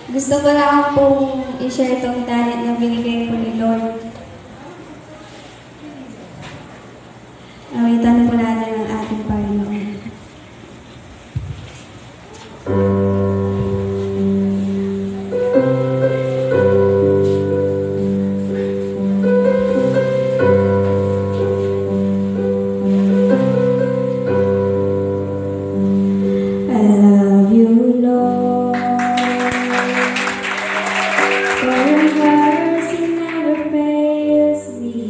Gusto ko lang pong i-share tong talent na binigay ko ni Lord. Awitan po natin ang ating Panginoon. I love you, Lord, for your mercy never fails me.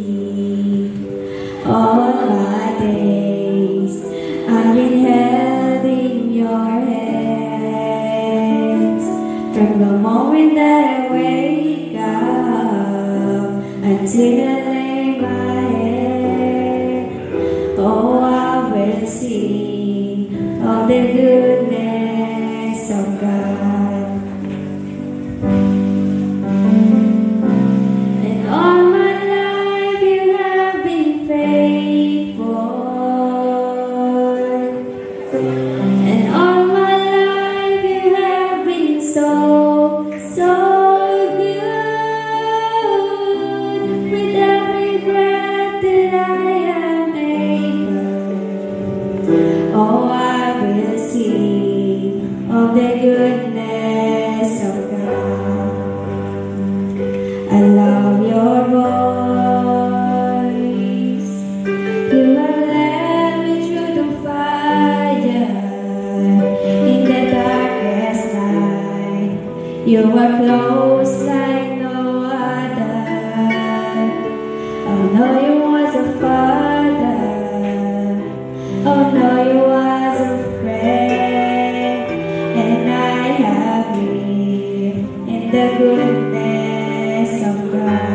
All my days I've been held in your hands. From the moment that I wake up until I lay my head, oh, I will sing of the goodness of God. And all my life you have been faithful. And all my life you have been so, so good. With every breath that I am able, oh, I will sing of the goodness of God. I love your voice. You have led me through the fire. In the darkest night, you are close like no other. Oh no, you was a father. Oh no, you was a friend. And I have lived in the goodness of God.